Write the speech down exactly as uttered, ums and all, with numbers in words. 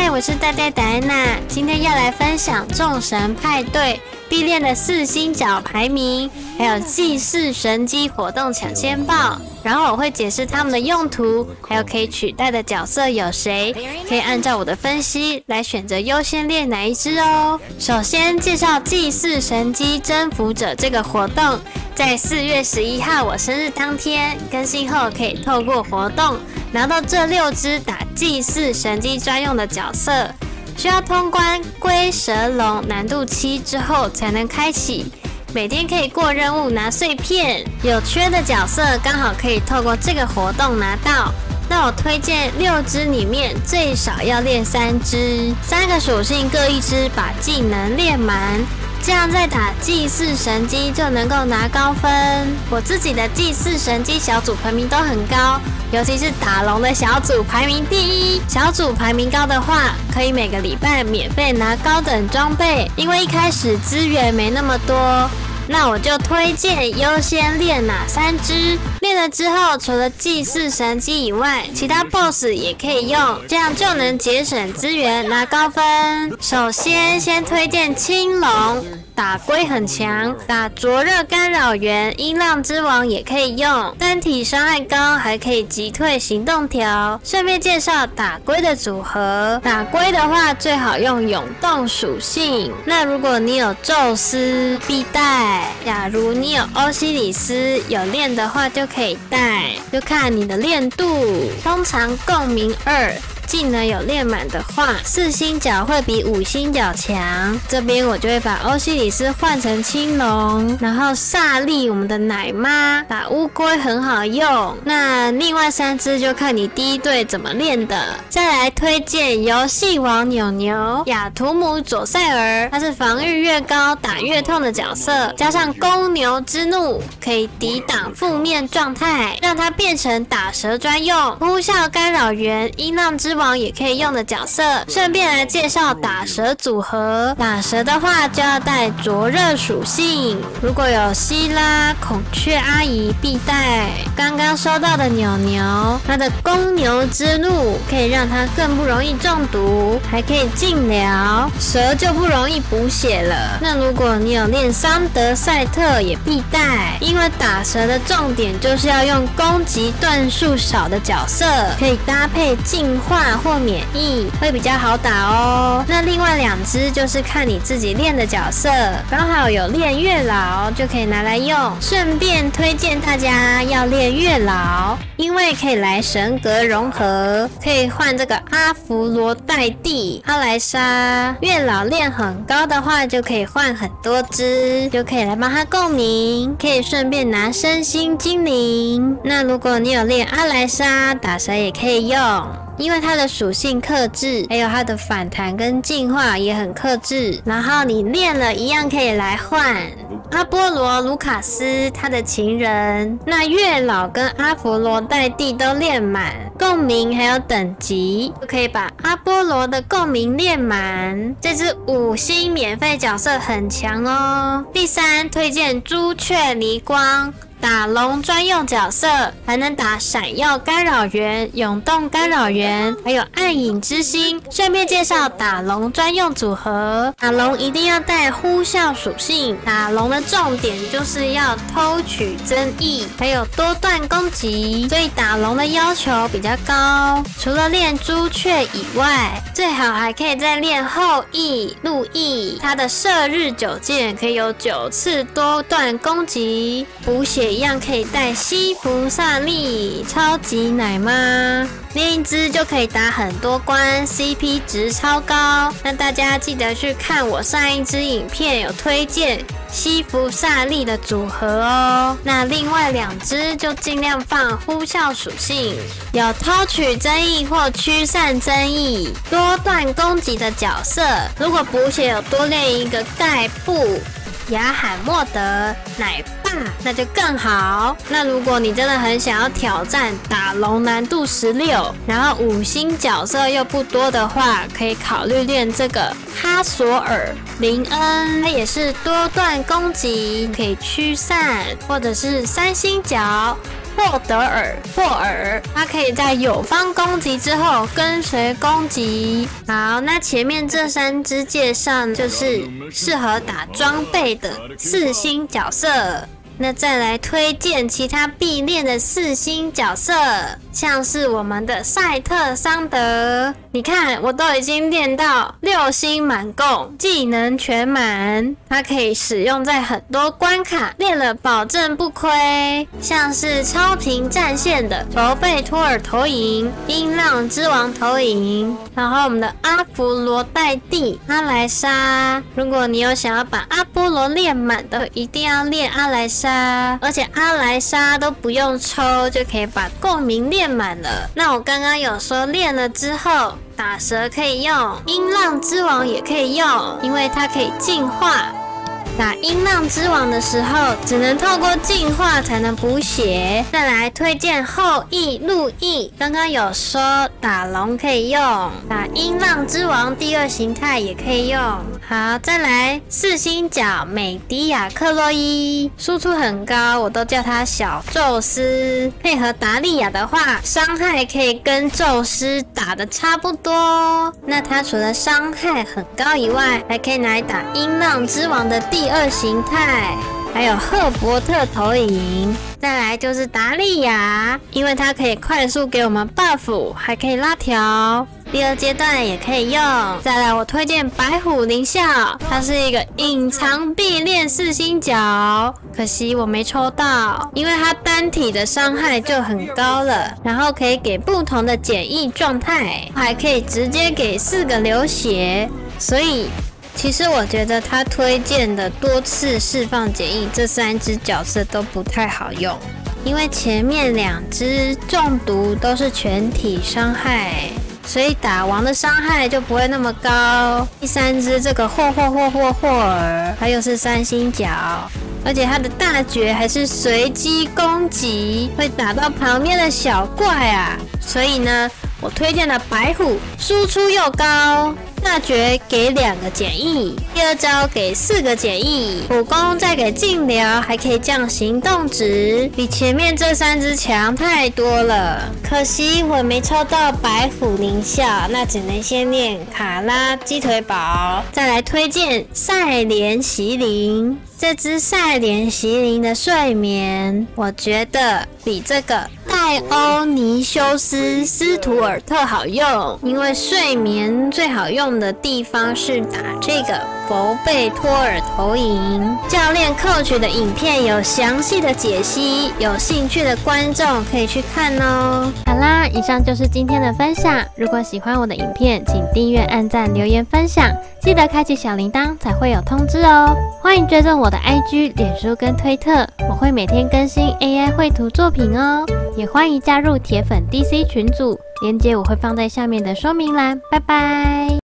嗨，我是戴戴戴安娜，今天要来分享众神派对必练的四星角排名，还有祭祀神机活动抢先报。然后我会解释他们的用途，还有可以取代的角色有谁，可以按照我的分析来选择优先练哪一只哦。首先介绍祭祀神机征服者这个活动，在四月十一号我生日当天更新后，可以透过活动拿到这六只打祭祀神机专用的角色，需要通关龟蛇龙难度七之后才能开启。每天可以过任务拿碎片，有缺的角色刚好可以透过这个活动拿到。那我推荐六只里面最少要练三只，三个属性各一只，把技能练满。这样在打祭祀神机就能够拿高分。我自己的祭祀神机小组排名都很高，尤其是打龙的小组排名第一。小组排名高的话，可以每个礼拜免费拿高等装备，因为一开始资源没那么多。那我就推荐优先练哪三只，练了之后除了祭祀神机以外，其他 B O S S 也可以用，这样就能节省资源拿高分。首先先推荐青龙，打龟很强，打灼热干扰源音浪之王也可以用，单体伤害高，还可以击退行动条。顺便介绍打龟的组合，打龟的话最好用永动属性，那如果你有宙斯必带，假如你有欧西里斯有练的话就可以带，就看你的练度。通常共鸣二技能有练满的话，四星角会比五星角强。这边我就会把欧西里斯换成青龙，然后萨利我们的奶妈打乌龟很好用。那另外三只就看你第一队怎么练的。再来推荐游戏王扭扭亚图姆佐塞尔，他是防御越高打越痛的角色，加上公牛之怒可以抵挡负面状态，让它变成打蛇专用。呼啸干扰源音浪之王也可以用的角色。顺便来介绍打蛇组合，打蛇的话就要带灼热属性，如果有希拉孔雀阿姨必带。刚刚收到的扭扭，它的公牛之怒可以让它更不容易中毒，还可以净疗，蛇就不容易补血了。那如果你有练桑德赛特也必带，因为打蛇的重点就是要用攻击段数少的角色，可以搭配净化或免疫，会比较好打哦。那另外两只就是看你自己练的角色，刚好有练月老就可以拿来用。顺便推荐大家要练月老，因为可以来神格融合，可以换这个阿芙罗代蒂、阿莱莎。月老练很高的话，就可以换很多只，就可以来帮他共鸣，可以顺便拿身心精灵。那如果你有练阿莱莎，打蛇也可以用，因为它的属性克制，还有它的反弹跟进化也很克制，然后你练了一样可以来换阿波罗卢卡斯他的情人。那月老跟阿佛罗代蒂都练满，共鸣还有等级，就可以把阿波罗的共鸣练满。这只五星免费角色很强哦。第三，推荐朱雀离光，打龙专用角色，还能打闪耀干扰源、涌动干扰源，还有暗影之心。顺便介绍打龙专用组合，打龙一定要带呼啸属性，打龙的重点就是要偷取增益，还有多段攻击，所以打龙的要求比较高。除了练朱雀以外，最好还可以再练后羿、陆羿，他的射日九箭可以有九次多段攻击，补血一样可以带西弗萨利超级奶妈，练一只就可以打很多关， C P 值超高。那大家记得去看我上一支影片，有推荐西弗萨利的组合哦。那另外两只就尽量放呼啸属性，有偷取增益或驱散增益、多段攻击的角色。如果补血有多练一个盖布、雅罕莫德、奶爸，那就更好。那如果你真的很想要挑战打龙难度十六，然后五星角色又不多的话，可以考虑练这个哈索尔林恩，它也是多段攻击，可以驱散，或者是三星角霍德尔霍尔，它可以在友方攻击之后跟随攻击。好，那前面这三只介绍就是适合打装备的四星角色。那再来推荐其他必练的四星角色，像是我们的赛特桑德。你看，我都已经练到六星满共，技能全满，它可以使用在很多关卡，练了保证不亏。像是超频战线的佛贝托尔投影、音浪之王投影，然后我们的阿弗罗代蒂、阿莱莎。如果你有想要把阿波罗练满的，一定要练阿莱莎，而且阿莱莎都不用抽就可以把共鸣练满了。那我刚刚有说练了之后，打蛇可以用，音浪之王也可以用，因为它可以净化。打音浪之王的时候，只能透过净化才能补血。再来推荐后羿陆羿，刚刚有说打龙可以用，打音浪之王第二形态也可以用。好，再来四星角美迪亚克洛伊，输出很高，我都叫他小宙斯。配合达利亚的话，伤害可以跟宙斯打的差不多。那他除了伤害很高以外，还可以拿来打音浪之王的第二形态，还有赫伯特投影。再来就是达利亚，因为它可以快速给我们 buff， 还可以拉条。第二阶段也可以用。再来，我推荐白虎灵笑，它是一个隐藏必练四星角，可惜我没抽到，因为它单体的伤害就很高了，然后可以给不同的简易状态，还可以直接给四个流血，所以其实我觉得他推荐的多次释放简易这三只角色都不太好用，因为前面两只中毒都是全体伤害，所以打王的伤害就不会那么高。第三只这个霍霍霍霍霍尔，它又是三星角，而且它的大绝还是随机攻击，会打到旁边的小怪啊，所以呢，我推荐的白虎输出又高。大绝给两个简易，第二招给四个简易，普攻再给近疗，还可以降行动值，比前面这三只强太多了。可惜我没抽到白虎灵笑，那只能先练卡拉鸡腿堡。再来推荐赛莲席琳，这只赛莲席琳的睡眠，我觉得比这个戴欧尼修斯斯图尔特好用，因为睡眠最好用的地方是打这个佛贝托尔投影。教练 coach 的影片有详细的解析，有兴趣的观众可以去看哦。好啦，以上就是今天的分享。如果喜欢我的影片，请订阅、按赞、留言、分享，记得开启小铃铛才会有通知哦。欢迎追踪我的 I G、脸书跟推特，我会每天更新 A I 绘图作品哦。也欢迎加入铁粉 D C 群组，链接我会放在下面的说明栏。拜拜。